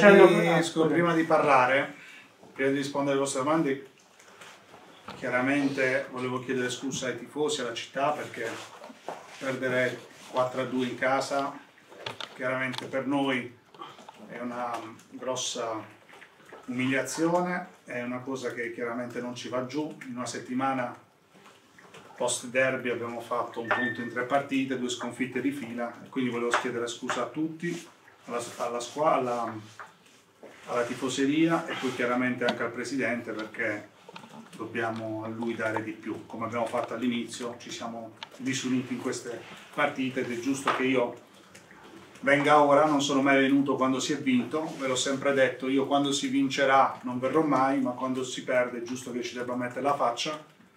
prima di parlare, prima di rispondere alle vostre domande, chiaramente volevo chiedere scusa ai tifosi, alla città, perché perdere 4-2 in casa chiaramente per noi è una grossa umiliazione, è una cosa che chiaramente non ci va giù. In una settimana post derby abbiamo fatto un punto in 3 partite, 2 sconfitte di fila, e quindi volevo chiedere scusa a tutti, alla squadra, alla tifoseria e poi chiaramente anche al presidente, perché dobbiamo a lui dare di più. Come abbiamo fatto all'inizio, ci siamo disuniti in queste partite ed è giusto che io venga ora. Non sono mai venuto quando si è vinto, ve l'ho sempre detto, io quando si vincerà non verrò mai, ma quando si perde è giusto che ci debba mettere la faccia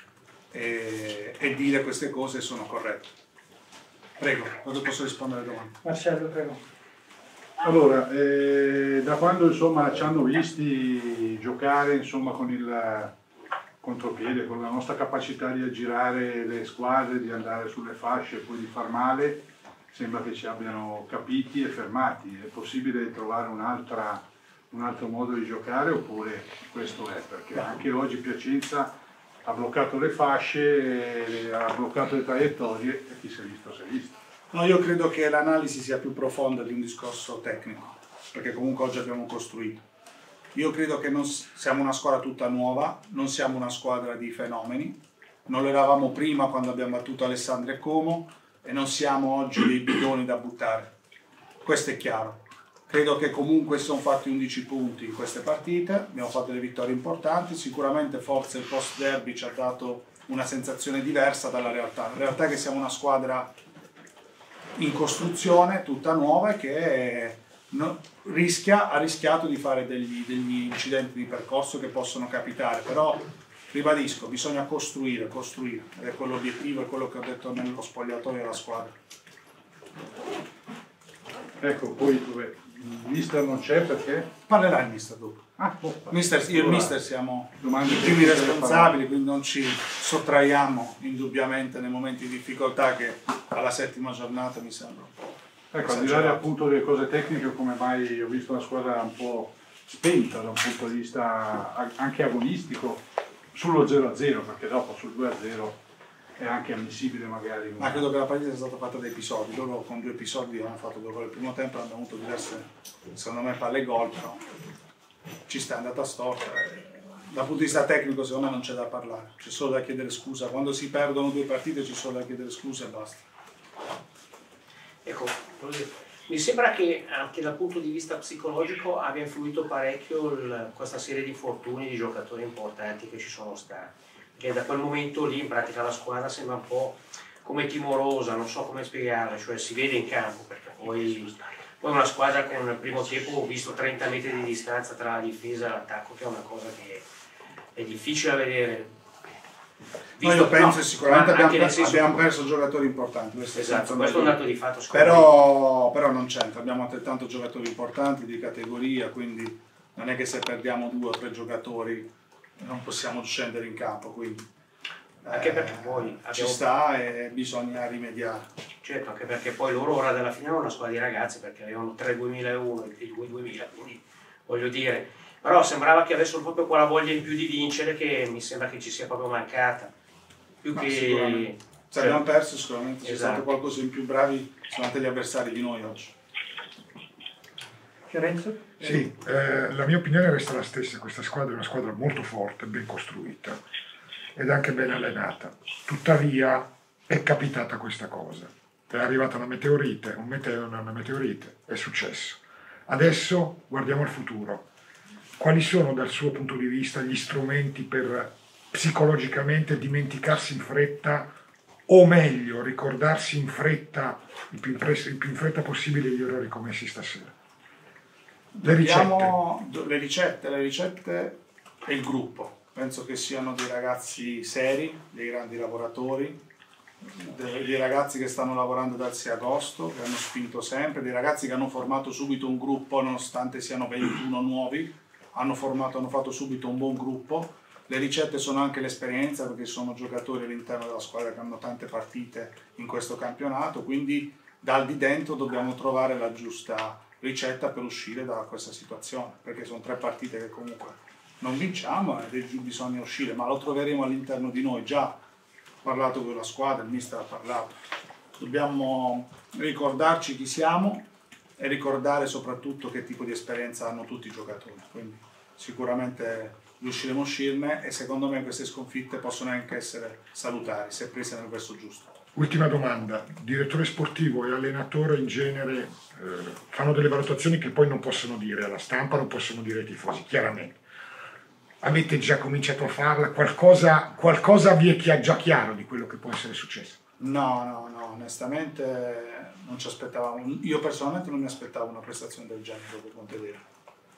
e dire queste cose sono corrette. Prego, quando posso rispondere alle domande? Marcello, prego. Allora, da quando insomma ci hanno visti giocare insomma con il contropiede, con la nostra capacità di aggirare le squadre, di andare sulle fasce e poi di far male, sembra che ci abbiano capiti e fermati. È possibile trovare un altro modo di giocare oppure questo è? Perché anche oggi Piacenza ha bloccato le fasce, ha bloccato le traiettorie e chi si è visto si è visto. No, io credo che l'analisi sia più profonda di un discorso tecnico, perché comunque oggi abbiamo costruito. Io credo che siamo una squadra tutta nuova, non siamo una squadra di fenomeni, non lo eravamo prima quando abbiamo battuto Alessandria e Como e non siamo oggi dei bidoni da buttare. Questo è chiaro. Credo che comunque si sono fatti 11 punti in queste partite, abbiamo fatto delle vittorie importanti, sicuramente forse il post derby ci ha dato una sensazione diversa dalla realtà. La realtà è che siamo una squadra in costruzione, tutta nuova, e che ha rischiato di fare degli incidenti di percorso che possono capitare, però ribadisco, bisogna costruire, ed è quell'obiettivo, è quello che ho detto nello spogliatoio della squadra. Ecco, poi il mister non c'è perché? Parlerà il mister dopo. Io e il mister siamo i primi responsabili, quindi non ci sottraiamo indubbiamente nei momenti di difficoltà, che alla 7ª giornata mi sembra. Ecco, al di là appunto delle cose tecniche, come mai ho visto una squadra un po' spenta da un punto di vista anche agonistico sullo 0-0, perché dopo sul 2-0 è anche ammissibile magari. Ma credo che la partita sia stata fatta da episodi. Loro con 2 episodi hanno fatto 2 gol il primo tempo, hanno avuto diverse, secondo me, palle gol, però ci sta andata storta. Dal punto di vista tecnico secondo me non c'è da parlare, c'è solo da chiedere scusa. Quando si perdono 2 partite c'è solo da chiedere scusa e basta. Ecco, mi sembra che anche dal punto di vista psicologico abbia influito parecchio questa serie di infortuni di giocatori importanti che ci sono stati. Perché da quel momento lì in pratica la squadra sembra un po' come timorosa, non so come spiegarla, cioè si vede in campo, perché poi una squadra con il primo tempo ho visto 30 metri di distanza tra la difesa e l'attacco, che è una cosa che è difficile da vedere. Io penso sicuramente abbiamo perso giocatori importanti. Esatto, questo è un dato di fatto. Però non c'entra, abbiamo altrettanto giocatori importanti di categoria, quindi non è che se perdiamo 2 o 3 giocatori non possiamo scendere in campo, quindi anche perché poi ci sta e bisogna rimediare. Certo, anche perché poi loro ora della fine hanno una squadra di ragazzi, perché avevano 3 2001 e 2 2000, quindi voglio dire, però sembrava che avessero proprio quella voglia in più di vincere, che mi sembra che ci sia proprio mancata. Più che se abbiamo perso sicuramente c'è esatto. stato qualcosa in più. Bravi sono stati gli avversari di noi oggi. Fiorenzo? Sì, la mia opinione resta la stessa. Questa squadra è una squadra molto forte, ben costruita ed anche ben allenata. Tuttavia è capitata questa cosa. È arrivata una meteorite, una meteorite, è successo. Adesso guardiamo al futuro. Quali sono dal suo punto di vista gli strumenti per psicologicamente dimenticarsi in fretta, o meglio ricordarsi in fretta, il più in fretta possibile, gli errori commessi stasera? Le ricette e il gruppo. Penso che siano dei ragazzi seri, dei grandi lavoratori, dei ragazzi che stanno lavorando dal 6 agosto, che hanno spinto sempre, dei ragazzi che hanno formato subito un gruppo nonostante siano 21 nuovi, hanno fatto subito un buon gruppo. Le ricette sono anche l'esperienza, perché sono giocatori all'interno della squadra che hanno tante partite in questo campionato, quindi dal di dentro dobbiamo trovare la giusta ricetta per uscire da questa situazione, perché sono 3 partite che comunque non vinciamo e bisogna uscire, ma lo troveremo all'interno di noi. Già parlato con la squadra, il mister ha parlato, dobbiamo ricordarci chi siamo e ricordare soprattutto che tipo di esperienza hanno tutti i giocatori, quindi sicuramente riusciremo a uscirne e secondo me queste sconfitte possono anche essere salutari se prese nel verso giusto. Ultima domanda, direttore sportivo e allenatore in genere fanno delle valutazioni che poi non possono dire alla stampa, non possono dire ai tifosi, chiaramente. Avete già cominciato a farla? Qualcosa vi è già chiaro di quello che può essere successo? No, onestamente non ci aspettavamo, io personalmente non mi aspettavo una prestazione del genere dopo Pontedera.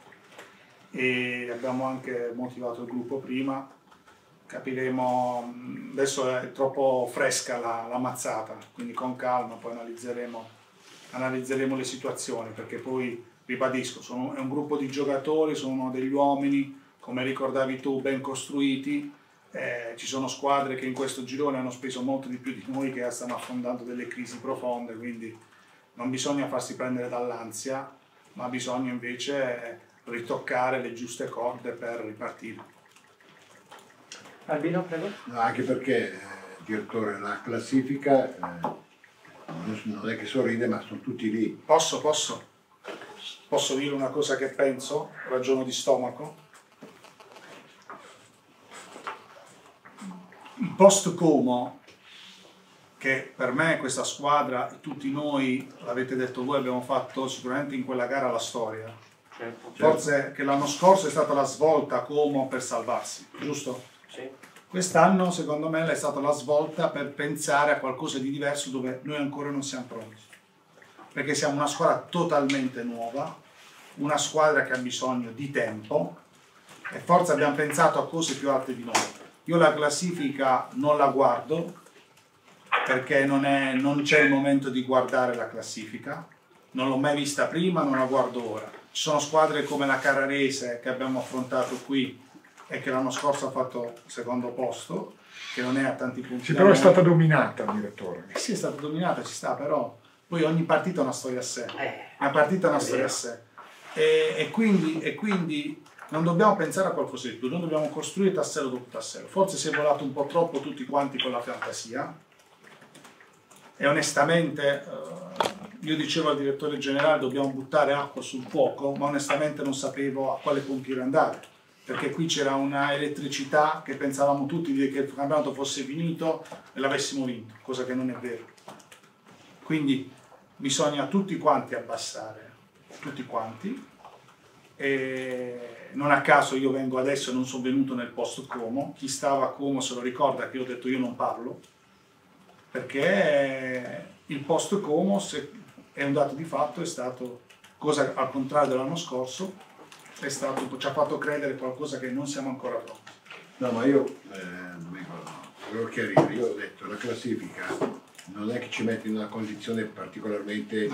E abbiamo anche motivato il gruppo prima, capiremo, adesso è troppo fresca la mazzata, quindi con calma poi analizzeremo le situazioni, perché poi, ribadisco, è un gruppo di giocatori, sono degli uomini, come ricordavi tu, ben costruiti, ci sono squadre che in questo girone hanno speso molto di più di noi, che stanno affrontando delle crisi profonde, quindi non bisogna farsi prendere dall'ansia, ma bisogna invece ritoccare le giuste corde per ripartire. Albino, prego. No, anche perché, direttore, la classifica non è che sorride, ma sono tutti lì. Posso dire una cosa che penso, ragiono di stomaco? Il post Como, che per me questa squadra e tutti noi, l'avete detto voi, abbiamo fatto sicuramente in quella gara la storia. Forse che l'anno scorso è stata la svolta Como per salvarsi, giusto? Sì. Quest'anno secondo me è stata la svolta per pensare a qualcosa di diverso dove noi ancora non siamo pronti, perché siamo una squadra totalmente nuova, una squadra che ha bisogno di tempo e forse abbiamo pensato a cose più alte di noi. Io la classifica non la guardo perché non c'è il momento di guardare la classifica, non l'ho mai vista prima, non la guardo ora. Ci sono squadre come la Carrarese che abbiamo affrontato qui e che l'anno scorso ha fatto secondo posto, che non è a tanti punti. Sì, però è stata dominata, direttore. Sì, è stata dominata, ci sta, però poi ogni partita ha una storia a sé. Una partita ha una storia a sé. E quindi non dobbiamo pensare a qualcosa di più, noi dobbiamo costruire tassello dopo tassello. Forse si è volato un po' troppo tutti quanti con la fantasia e onestamente io dicevo al direttore generale dobbiamo buttare acqua sul fuoco, ma onestamente non sapevo a quale pompiere andare, perché qui c'era una elettricità che pensavamo tutti che il campionato fosse finito e l'avessimo vinto, cosa che non è vero. Quindi bisogna tutti quanti abbassare, tutti quanti, e non a caso io vengo adesso e non sono venuto nel post Como, chi stava a Como se lo ricorda che io ho detto io non parlo, perché il post Como è un dato di fatto, è stato, cosa al contrario dell'anno scorso, ci ha fatto credere qualcosa che non siamo ancora pronti. No, ma io volevo chiarire, io ho detto la classifica non è che ci mette in una condizione particolarmente,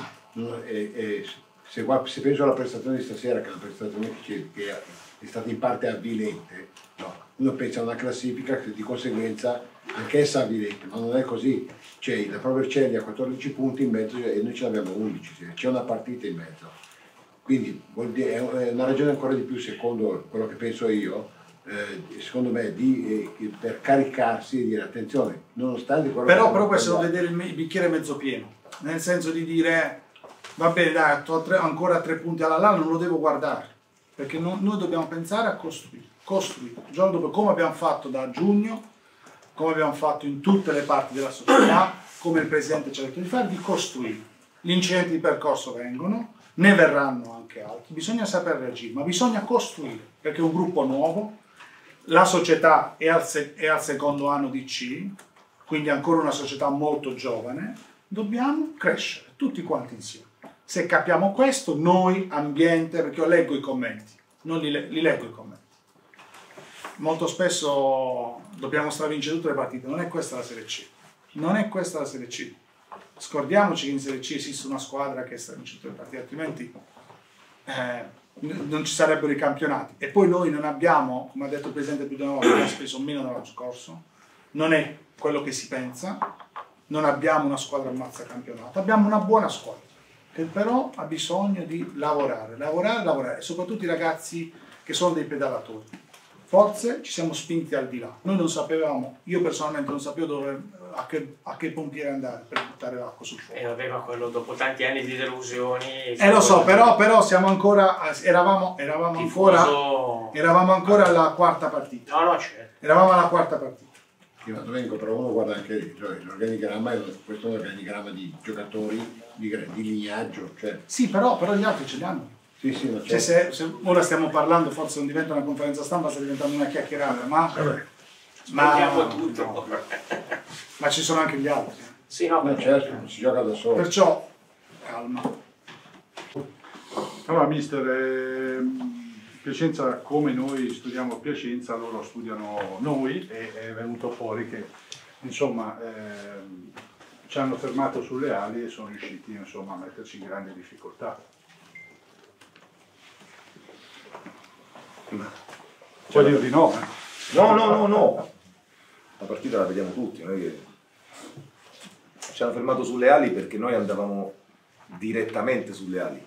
se penso alla prestazione di stasera, che è una prestazione che è stata in parte avvilente, no, uno pensa a una classifica che di conseguenza anch'essa avvilente, ma non è così. C'è la Pro Vercelli a 14 punti in mezzo e noi ce l'abbiamo 11, c'è una partita in mezzo. Quindi è una ragione ancora di più, secondo quello che penso io, secondo me, per caricarsi e dire attenzione, nonostante quello però questo è vedere il bicchiere mezzo pieno, nel senso di dire va bene dai, ancora 3 punti alla là, non lo devo guardare, perché noi dobbiamo pensare a costruire, giorno dopo, come abbiamo fatto da giugno, come abbiamo fatto in tutte le parti della società, come il Presidente ci ha detto di fare, di costruire. Gli incidenti di percorso vengono, ne verranno anche altri, bisogna saper reagire, ma bisogna costruire, perché è un gruppo nuovo, la società è al secondo anno di C, quindi ancora una società molto giovane, dobbiamo crescere tutti quanti insieme. Se capiamo questo, noi, ambiente, perché io leggo i commenti, non li leggo i commenti. Molto spesso dobbiamo stravincere tutte le partite, non è questa la Serie C, non è questa la Serie C. Scordiamoci che in Serie C esiste una squadra che stravince tutte le partite, altrimenti non ci sarebbero i campionati. E poi noi non abbiamo, come ha detto il Presidente più di una volta, abbiamo speso meno dell'anno scorso, non è quello che si pensa, non abbiamo una squadra ammazza campionato, abbiamo una buona squadra. che però ha bisogno di lavorare, e soprattutto i ragazzi che sono dei pedalatori. Forse ci siamo spinti al di là. Noi non sapevamo, io personalmente non sapevo a che pompiere andare per buttare l'acqua sul fuoco. E aveva quello dopo tanti anni di delusioni. Lo so, però siamo ancora, eravamo ancora alla quarta partita. No, certo. Eravamo alla quarta partita. Io Domenico, però uno guarda anche l'organigramma, questo è un organigramma di giocatori di lignaggio. Cioè. Sì, però gli altri ce li hanno. Sì, non cioè, se ora stiamo parlando, forse non diventa una conferenza stampa, sta diventando una chiacchierata, ma tutto. Ma ci sono anche gli altri. Sì, no, certo, non si gioca da solo. Perciò, calma. Allora, mister, Piacenza, come noi studiamo a Piacenza, loro studiano noi, e è venuto fuori che, insomma, ci hanno fermato sulle ali e sono riusciti, insomma, a metterci in grande difficoltà. Puoi dire di no, eh? No. La partita la vediamo tutti, non è che ci hanno fermato sulle ali perché noi andavamo direttamente sulle ali.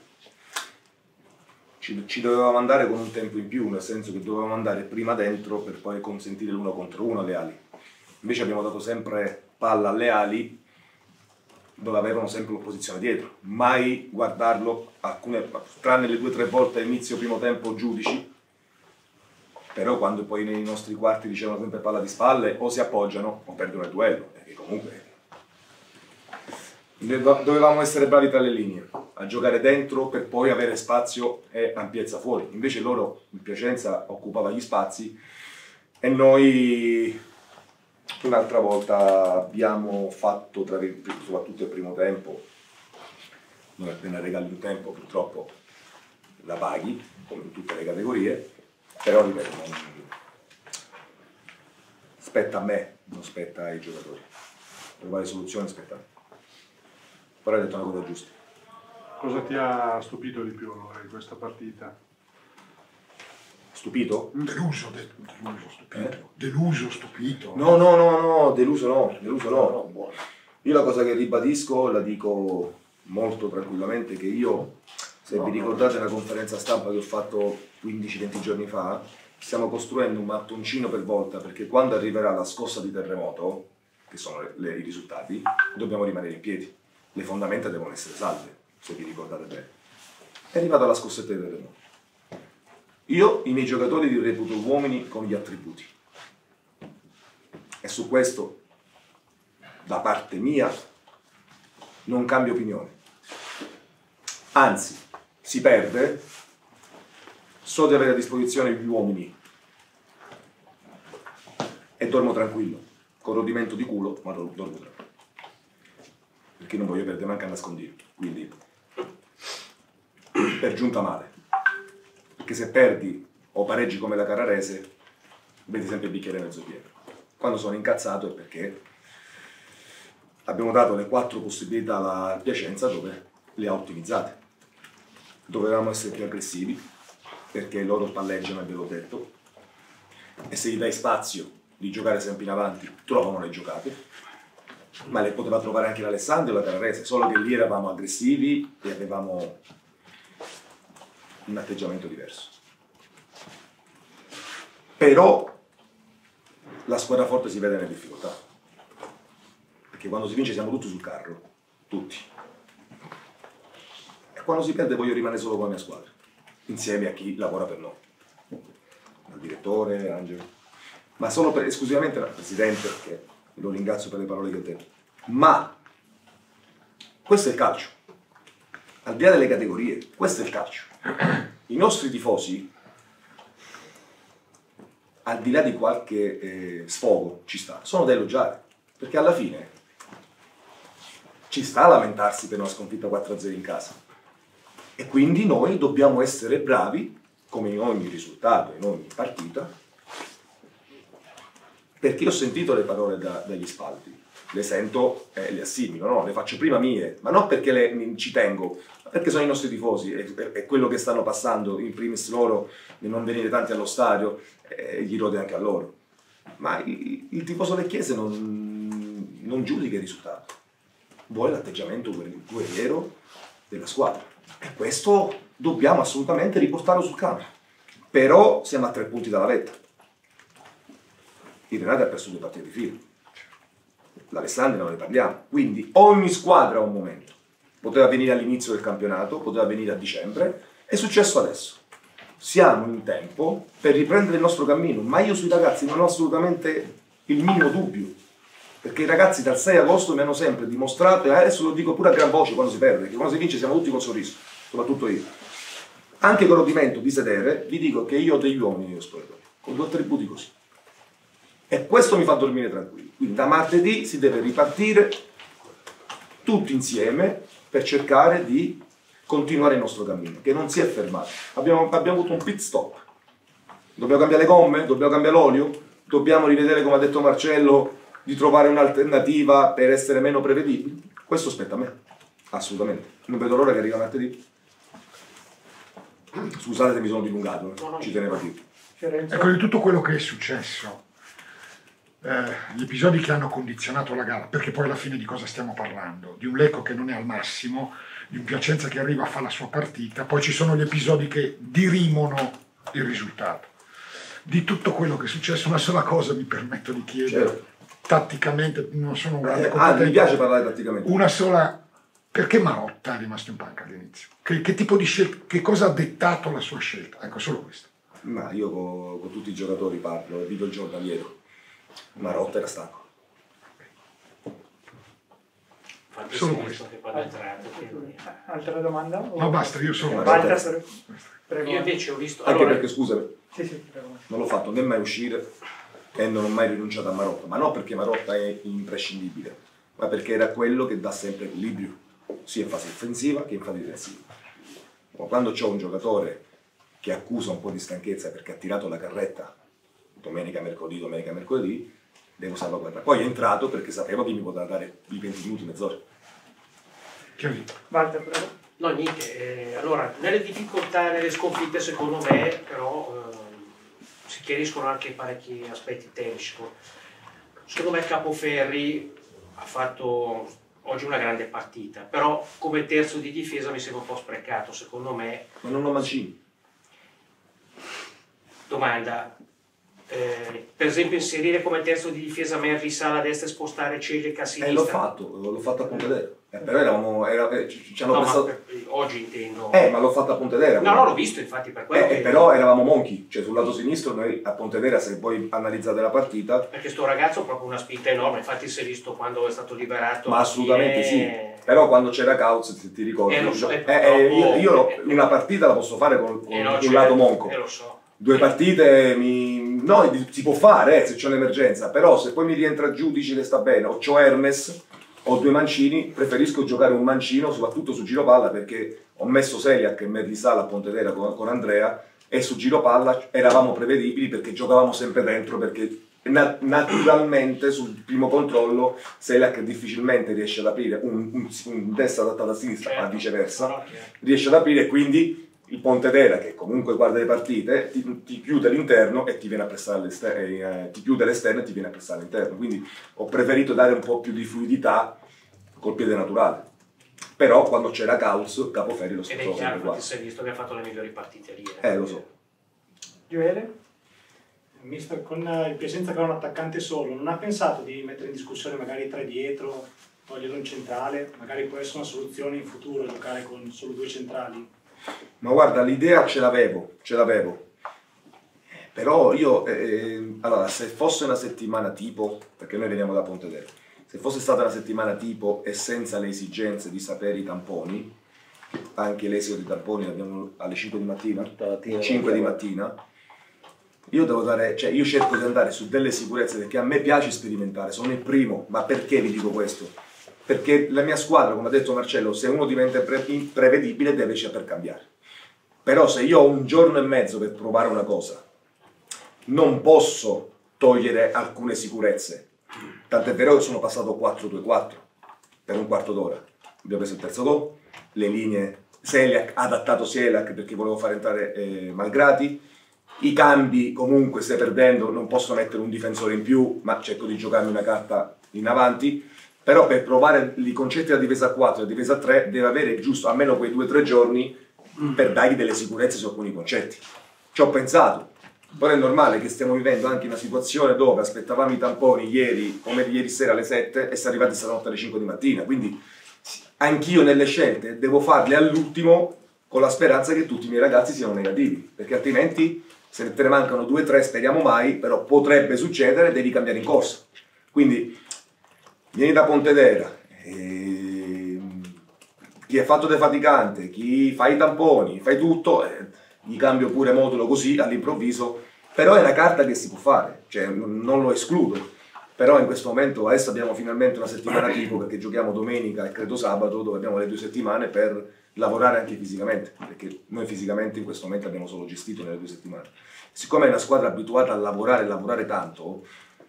Ci dovevamo andare con un tempo in più, nel senso che dovevamo andare prima dentro per poi consentire l'1 contro 1 alle ali. Invece abbiamo dato sempre palla alle ali dove avevano sempre l'opposizione dietro. Mai guardarlo, tranne le 2 o 3 volte all'inizio primo tempo giudici, però quando poi nei nostri quarti dicevano sempre palla di spalle o si appoggiano o perdono il duello, perché comunque dovevamo essere bravi tra le linee, a giocare dentro per poi avere spazio e ampiezza fuori. Invece loro, il Piacenza, occupava gli spazi e noi un'altra volta abbiamo fatto, soprattutto il primo tempo, non appena regali un tempo purtroppo la paghi, come in tutte le categorie, però ripeto, spetta a me, non spetta ai giocatori. Trovare soluzioni spetta a me. Però hai detto una cosa giusta. Cosa ti ha stupito di più allora in questa partita? Stupito? Deluso, stupito. Deluso, stupito. No, deluso no. Io la cosa che ribadisco, la dico molto tranquillamente, che io, se vi ricordate la conferenza stampa che ho fatto 15-20 giorni fa, stiamo costruendo un mattoncino per volta, perché quando arriverà la scossa di terremoto, che sono i risultati, dobbiamo rimanere in piedi. Le fondamenta devono essere salve, se vi ricordate bene. È arrivata la scossetta di terremoto. Io i miei giocatori li reputo uomini con gli attributi. E su questo, da parte mia, non cambio opinione. Anzi, si perde, so di avere a disposizione gli uomini e dormo tranquillo, con rodimento di culo, ma dormo tranquillo. Perché non voglio perdere manca a nascondino, quindi per giunta male. Perché se perdi o pareggi come la Carrarese, vedi sempre il bicchiere mezzo pieno. Quando sono incazzato è perché abbiamo dato le 4 possibilità alla Piacenza dove le ha ottimizzate. Dovevamo essere più aggressivi, perché loro palleggiano, e ve l'ho detto, e se gli dai spazio di giocare sempre in avanti, trovano le giocate, ma le poteva trovare anche l'Alessandro e la Carrarese, solo che lì eravamo aggressivi e avevamo un atteggiamento diverso. Però la squadra forte si vede nelle difficoltà, perché quando si vince siamo tutti sul carro, tutti. E quando si perde voglio rimanere solo con la mia squadra, insieme a chi lavora per noi, al direttore, Angelo, ma solo esclusivamente al presidente, perché lo ringrazio per le parole che ha detto. Ma questo è il calcio, al di là delle categorie, questo è il calcio. I nostri tifosi, al di là di qualche sfogo, ci sta, sono da elogiare, perché alla fine ci sta a lamentarsi per una sconfitta 4-0 in casa. E quindi noi dobbiamo essere bravi, come in ogni risultato, in ogni partita, perché ho sentito le parole dagli spalti, le sento e le assimilo, no? Le faccio prima mie, ma non perché ci tengo, ma perché sono i nostri tifosi e quello che stanno passando, in primis loro, di non venire tanti allo stadio, gli rode anche a loro. Ma il tifoso lecchese non giudica il risultato, vuole l'atteggiamento guerriero della squadra. E questo dobbiamo assolutamente riportarlo sul campo. Però siamo a 3 punti dalla vetta. Il Renato ha perso 2 partite di fila. L'Alessandria non ne parliamo. Quindi ogni squadra ha un momento. Poteva venire all'inizio del campionato, poteva venire a dicembre, è successo adesso. Siamo in tempo per riprendere il nostro cammino, ma io sui ragazzi non ho assolutamente il minimo dubbio, perché i ragazzi dal 6 agosto mi hanno sempre dimostrato, e adesso lo dico pure a gran voce quando si perde, perché quando si vince siamo tutti col sorriso, soprattutto io. Anche con rodimento di sedere, vi dico che io ho degli uomini nello spogliatoio, con 2 attributi così. E questo mi fa dormire tranquillo. Quindi da martedì si deve ripartire tutti insieme per cercare di continuare il nostro cammino, che non si è fermato. Abbiamo avuto un pit stop. Dobbiamo cambiare le gomme? Dobbiamo cambiare l'olio? Dobbiamo rivedere, come ha detto Marcello, di trovare un'alternativa per essere meno prevedibili? Questo spetta a me, assolutamente. Non vedo l'ora che arriva martedì. Scusate se mi sono dilungato, ci tenevo a dire. Ecco, di tutto quello che è successo, gli episodi che hanno condizionato la gara, perché poi alla fine di cosa stiamo parlando? Di un Lecco che non è al massimo, di un Piacenza che arriva a fare la sua partita, poi ci sono gli episodi che dirimono il risultato. Di tutto quello che è successo, una sola cosa mi permetto di chiedere, Certo. Tatticamente, non sono un grande competente. Mi piace parlare tatticamente. Una sola, perché Marotta è rimasto in panca all'inizio? Che tipo di scelta, che cosa ha dettato la sua scelta? Ecco, solo questo. Ma io con tutti i giocatori parlo, vivo il giornaliero. Marotta era stanco. Solo questo. Che quando è entrato, quindi- Altra domanda? No, basta, io sono... Walter, prego. Io invece ho visto... Anche allora, perché, scusami, Sì, sì, prego. non l'ho fatto né mai uscire e non ho mai rinunciato a Marotta, ma non perché Marotta è imprescindibile, ma perché era quello che dà sempre equilibrio, sia in fase offensiva che in fase difensiva. Quando c'ho un giocatore che accusa un po' di stanchezza perché ha tirato la carretta domenica, mercoledì, devo salvaguardare. Poi è entrato perché sapevo che mi poteva dare i 20 minuti, mezz'ora. Chiarito. Walter, prego. no, niente. Allora, nelle difficoltà, nelle sconfitte, secondo me, però, si chiariscono anche parecchi aspetti tecnici. Secondo me Capoferri ha fatto oggi una grande partita, però come terzo di difesa mi sembra un po' sprecato, secondo me. Ma non ho Mancini. Domanda, per esempio inserire come terzo di difesa Merri Sala a destra e spostare Celic a sinistra? L'ho fatto a Pontedera. Però ci hanno No, pensato... ma oggi intendo. Ma l'ho fatto a Pontedera. No, l'ho visto infatti per quello che... Però eravamo monchi, cioè sul lato sinistro noi a Pontedera, se voi analizzate la partita, Perché sto ragazzo ha proprio una spinta enorme, infatti si è visto quando è stato liberato. ma assolutamente sì. Però quando c'era Cauz, se ti ricordi, lo so, io una partita la posso fare con un lato monco. Lo so. 2 partite no, si può fare se c'è un'emergenza, però se poi mi rientra Giudici che sta bene, o c'ho Hermes, ho 2 mancini, preferisco giocare un mancino, soprattutto su giro palla, perché ho messo Seliak e Merli Sala a Pontedera con Andrea, e su giro palla eravamo prevedibili perché giocavamo sempre dentro, perché naturalmente sul primo controllo Seliak difficilmente riesce ad aprire un destra adattato a sinistra, Certo. ma viceversa, No, riesce ad aprire, e quindi il Pontedera, che comunque guarda le partite, ti chiude all'interno e ti viene a pressare all'esterno, ti chiude all'esterno e ti viene a pressare all'interno. Quindi ho preferito dare un po' più di fluidità col piede naturale. Però quando c'era Cauz, Capoferri lo Ed è stesso chiaro, sempre qua. infatti si è visto che ha fatto le migliori partite lì. Lo so. Gioele? Mister, con il Piacenza che era un attaccante solo, non ha pensato di mettere in discussione magari 3 dietro, toglierlo in centrale? Magari può essere una soluzione in futuro giocare con solo 2 centrali? Ma guarda, l'idea ce l'avevo. Però io, allora, se fosse una settimana tipo, perché noi veniamo da Pontedera, se fosse stata una settimana tipo e senza le esigenze di sapere i tamponi, anche l'esito dei tamponi l'abbiamo alle 5 di mattina, 5 di mattina, io devo dare, cioè io cerco di andare su delle sicurezze, perché a me piace sperimentare, sono il primo. Ma perché vi dico questo? Perché la mia squadra, come ha detto Marcello, se uno diventa imprevedibile deve saper cambiare. Però se io ho un giorno e mezzo per provare una cosa, non posso togliere alcune sicurezze. Tant'è vero che sono passato 4-2-4 per un quarto d'ora. Abbiamo preso il terzo gol, le linee Seliak, adattato Seliak perché volevo far entrare Malgrati. I cambi, comunque stai perdendo, non posso mettere un difensore in più, ma cerco di giocarmi una carta in avanti. però per provare i concetti della difesa a 4 e la difesa a 3 deve avere giusto almeno quei 2 o 3 giorni per dargli delle sicurezze su alcuni concetti. Ci ho pensato, però è normale che stiamo vivendo anche una situazione dove aspettavamo i tamponi ieri, come ieri sera alle 7 e si è arrivati stanotte alle 5 di mattina, quindi anch'io nelle scelte devo farle all'ultimo con la speranza che tutti i miei ragazzi siano negativi, perché altrimenti se te ne mancano 2 o 3, speriamo mai, però potrebbe succedere, devi cambiare in corsa. Quindi vieni da Pontedera, chi è fatto defaticante, chi fa i tamponi, fai tutto, gli cambio pure modulo così all'improvviso, però è una carta che si può fare, cioè non lo escludo. Però in questo momento adesso abbiamo finalmente una settimana tipo, perché giochiamo domenica e credo sabato, dove abbiamo le 2 settimane per lavorare anche fisicamente, perché noi fisicamente in questo momento abbiamo solo gestito nelle 2 settimane. Siccome è una squadra abituata a lavorare tanto,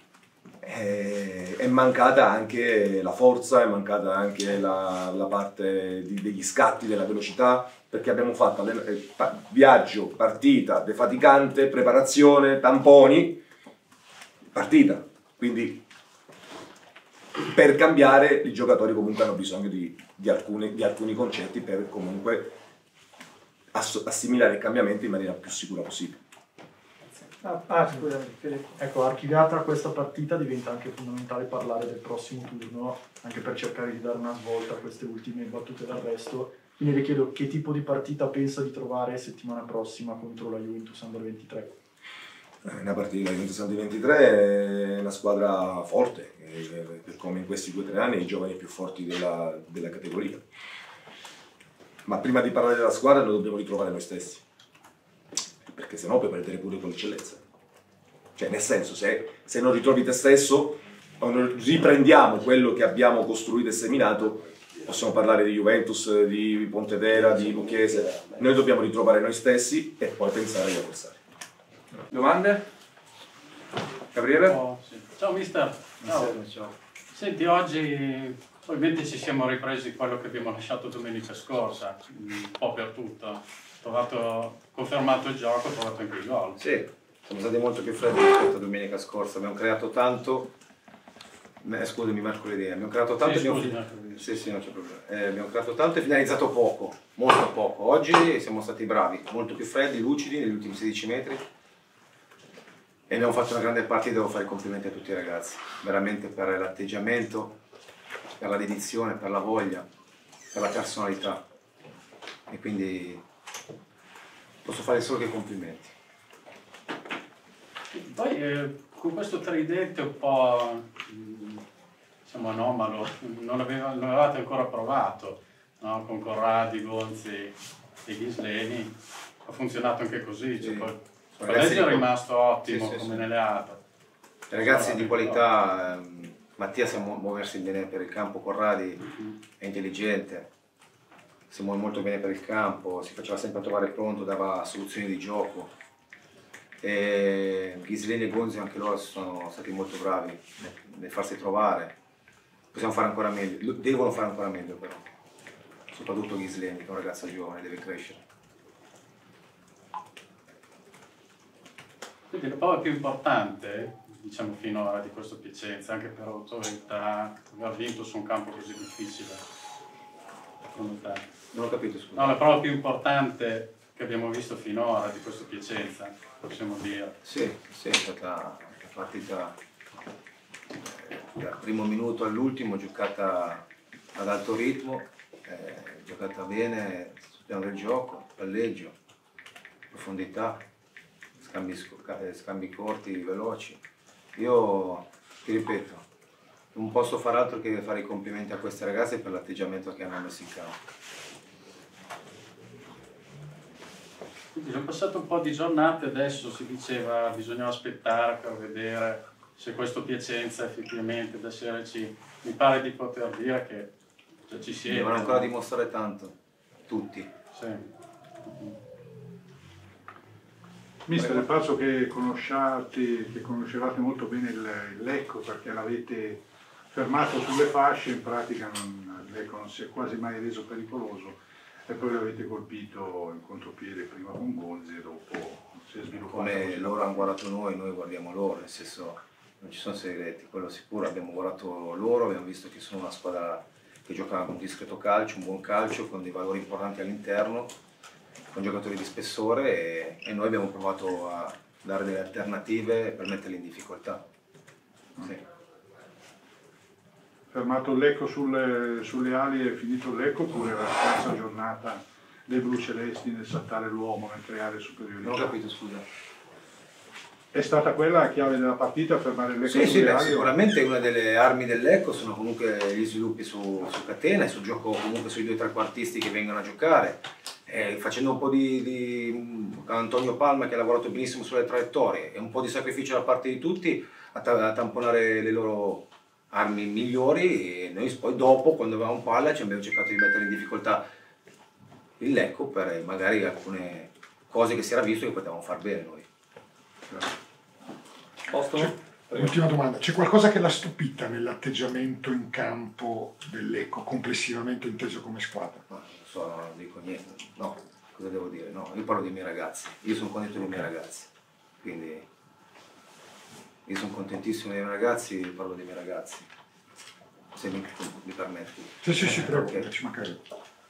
è mancata anche la forza, è mancata anche la parte degli scatti, della velocità, perché abbiamo fatto viaggio, partita, defaticante, preparazione, tamponi, partita. Quindi per cambiare i giocatori comunque hanno bisogno di alcuni concetti per comunque assimilare il cambiamento in maniera più sicura possibile. Scusami, Filippo. Ecco, archiviata questa partita diventa anche fondamentale parlare del prossimo turno, anche per cercare di dare una svolta a queste ultime battute d'arresto. Quindi le chiedo che tipo di partita pensa di trovare settimana prossima contro la Juventus Under 23. Una partita, la Juventus Under 23 è una squadra forte, come in questi 2 o 3 anni i giovani più forti della categoria. Ma prima di parlare della squadra noi dobbiamo ritrovare noi stessi, perché sennò puoi perdere pure con l'eccellenza. Cioè, nel senso, se non ritrovi te stesso, o non riprendiamo quello che abbiamo costruito e seminato, possiamo parlare di Juventus, di Pontedera, di Lucchese. Noi dobbiamo ritrovare noi stessi e poi pensare agli avversari. Domande? Gabriele? Oh, sì. Ciao mister. Ciao. Senti, oggi ovviamente ci siamo ripresi quello che abbiamo lasciato domenica scorsa, un po' per tutto. Trovato confermato il gioco, ho trovato anche il gol. Sì, siamo stati molto più freddi rispetto a domenica scorsa, abbiamo creato tanto. Scusami mercoledì, abbiamo creato tanto. Sì, non c'è problema. Abbiamo creato tanto e finalizzato poco, molto poco. Oggi siamo stati bravi, molto più freddi, lucidi negli ultimi 16 metri. E abbiamo fatto una grande partita, devo fare i complimenti a tutti i ragazzi, veramente per l'atteggiamento, per la dedizione, per la voglia, per la personalità. E quindi posso fare solo che complimenti. Poi con questo tridente un po' diciamo anomalo, non avevate ancora provato, no? Con Corradi, Gonzi e Ghisleni, ha funzionato anche così. Cioè, Sì. Palesi è rimasto ottimo sì, come sì. nelle altre. Ragazzi di qualità, Mattia sa muoversi bene per il campo, Corradi è intelligente, si muove molto bene per il campo, si faceva sempre trovare pronto, dava soluzioni di gioco. E Ghisleni e Gonzi anche loro sono stati molto bravi nel farsi trovare. Possiamo fare ancora meglio, devono fare ancora meglio però, soprattutto Ghisleni che è un ragazzo giovane, deve crescere. Quindi la prova più importante, diciamo finora, di questo Piacenza, anche per l'autorità, aver vinto su un campo così difficile, secondo te? Non ho capito, scusa. No, la prova più importante che abbiamo visto finora di questo Piacenza, possiamo dire. Sì, è stata una partita dal primo minuto all'ultimo, giocata ad alto ritmo, giocata bene sul piano del gioco, palleggio, profondità, scambi corti, veloci. Io ti ripeto, non posso fare altro che fare i complimenti a queste ragazze per l'atteggiamento che hanno messo in campo. Quindi sono passate un po' di giornate, adesso si diceva bisognava aspettare per vedere se questo Piacenza effettivamente da sera mi pare di poter dire che già ci siete. Devono ancora dimostrare tanto, tutti. Sì. Mister, è falso che conoscevate molto bene il Lecco perché l'avete fermato sulle fasce, in pratica il Lecco non si è quasi mai reso pericoloso e poi l'avete colpito in contropiede prima con Gonzi e dopo si è sviluppato. Come loro hanno guardato noi guardiamo loro, nel senso non ci sono segreti, quello sicuro. Abbiamo guardato loro, abbiamo visto che sono una squadra che gioca un discreto calcio, un buon calcio, con dei valori importanti all'interno, con giocatori di spessore e noi abbiamo provato a dare delle alternative per metterli in difficoltà. Sì. Fermato il Lecco sulle ali e finito il Lecco, oppure la terza giornata dei blucelesti nel saltare l'uomo, nel creare superiorità? Non ho capito, scusa. È stata quella la chiave della partita, fermare il Lecco Sì, sulle beh, ali? sicuramente una delle armi del Lecco sono comunque gli sviluppi su catena e sul gioco comunque sui 2 trequartisti che vengono a giocare. Facendo un po' di Antonio Palma che ha lavorato benissimo sulle traiettorie e un po' di sacrificio da parte di tutti a tamponare le loro armi migliori, e noi poi dopo, quando avevamo palla, ci abbiamo cercato di mettere in difficoltà il Lecco per magari alcune cose che si era visto che potevamo far bene noi. Ultima domanda, c'è qualcosa che l'ha stupita nell'atteggiamento in campo del Lecco, complessivamente inteso come squadra? No, non so, non dico niente, no, cosa devo dire? No, io parlo dei miei ragazzi, io sono contento dei miei ragazzi, quindi io sono contentissimo dei miei ragazzi, parlo dei miei ragazzi, se mi permetti. Sì, prego, Okay. ci mancherebbe.